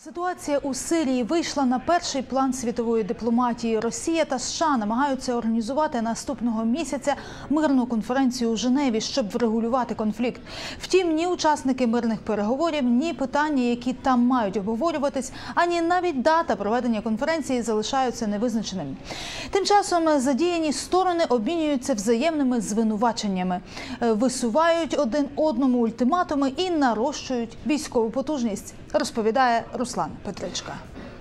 Ситуація у Сирії вийшла на перший план світової дипломатії. Росія та США намагаються організувати наступного місяця мирну конференцію у Женеві, щоб врегулювати конфлікт. Втім, ні учасники мирних переговорів, ні питання, які там мають обговорюватись, ані навіть дата проведення конференції залишаються невизначеними. Тим часом задіяні сторони обмінюються взаємними звинуваченнями, висувають один одному ультиматуми і нарощують військову потужність, розповідає Руслан Петричка.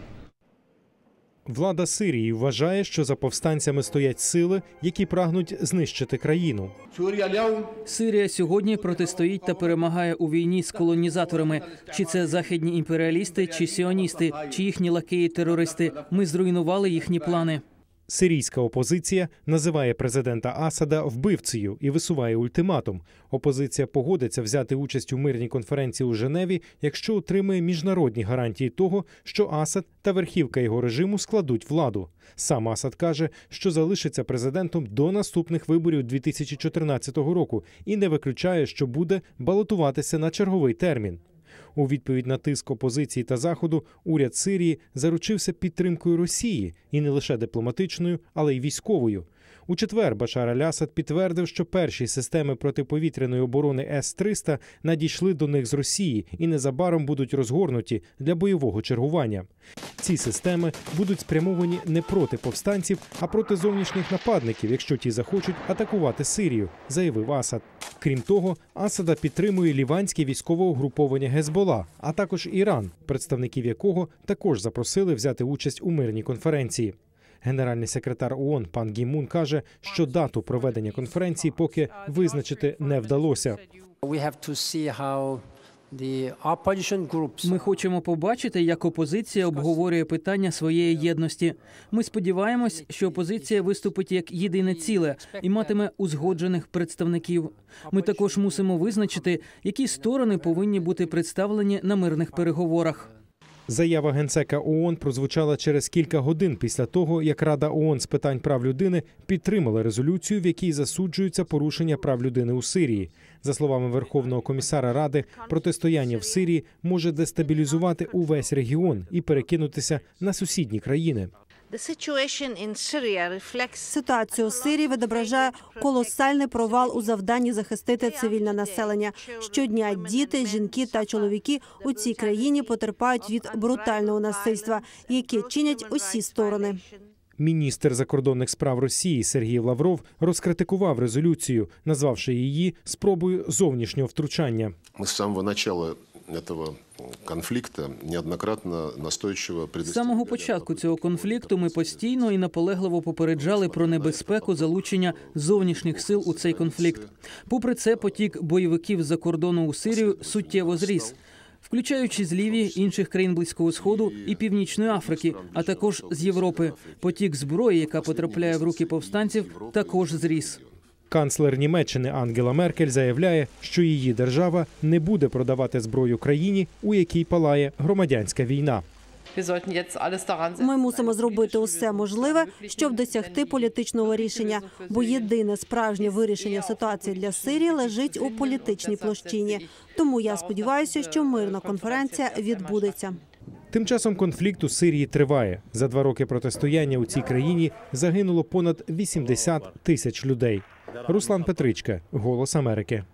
Влада Сирії вважає, що за повстанцями стоять сили, які прагнуть знищити країну. Сирія сьогодні протистоїть та перемагає у війні з колонізаторами. Чи це західні імперіалісти, чи сіоністи, чи їхні лакеї-терористи. Ми зруйнували їхні плани. Сирійська опозиція називає президента Асада вбивцею і висуває ультиматум. Опозиція погодиться взяти участь у мирній конференції у Женеві, якщо отримає міжнародні гарантії того, що Асад та верхівка його режиму складуть владу. Сам Асад каже, що залишиться президентом до наступних виборів 2014 року і не виключає, що буде балотуватися на черговий термін. У відповідь на тиск опозиції та Заходу уряд Сирії заручився підтримкою Росії, і не лише дипломатичною, але й військовою. У четвер Башар аль-Асад підтвердив, що перші системи протиповітряної оборони С-300 надійшли до них з Росії і незабаром будуть розгорнуті для бойового чергування. Ці системи будуть спрямовані не проти повстанців, а проти зовнішніх нападників, якщо ті захочуть атакувати Сирію, заявив Асад. Крім того, Асада підтримує ліванське військове угруповання Гезбола, а також Іран, представників якого також запросили взяти участь у мирній конференції. Генеральний секретар ООН пан Гі Мун каже, що дату проведення конференції поки визначити не вдалося. Ми хочемо побачити, як опозиція обговорює питання своєї єдності. Ми сподіваємось, що опозиція виступить як єдине ціле і матиме узгоджених представників. Ми також мусимо визначити, які сторони повинні бути представлені на мирних переговорах. Заява генсека ООН прозвучала через кілька годин після того, як Рада ООН з питань прав людини підтримала резолюцію, в якій засуджуються порушення прав людини у Сирії. За словами Верховного комісара Ради, протистояння в Сирії може дестабілізувати увесь регіон і перекинутися на сусідні країни. Ситуація у Сирії відображає колосальний провал у завданні захистити цивільне населення. Щодня діти, жінки та чоловіки у цій країні потерпають від брутального насильства, яке чинять усі сторони. Міністр закордонних справ Росії Сергій Лавров розкритикував резолюцію, назвавши її спробою зовнішнього втручання. Ми з самого початку цього конфлікту неоднократно настойчиво з самого початку цього конфлікту ми постійно і наполегливо попереджали про небезпеку залучення зовнішніх сил у цей конфлікт. Попри це, потік бойовиків з-за кордону у Сирію суттєво зріс, включаючи з Лівії, інших країн Близького Сходу і Північної Африки, а також з Європи. Потік зброї, яка потрапляє в руки повстанців, також зріс. Канцлер Німеччини Ангела Меркель заявляє, що її держава не буде продавати зброю країні, у якій палає громадянська війна. Ми мусимо зробити усе можливе, щоб досягти політичного рішення, бо єдине справжнє вирішення ситуації для Сирії лежить у політичній площині. Тому я сподіваюся, що мирна конференція відбудеться. Тим часом конфлікт у Сирії триває. За 2 роки протистояння у цій країні загинуло понад 80 тисяч людей. Руслан Петричка, «Голос Америки».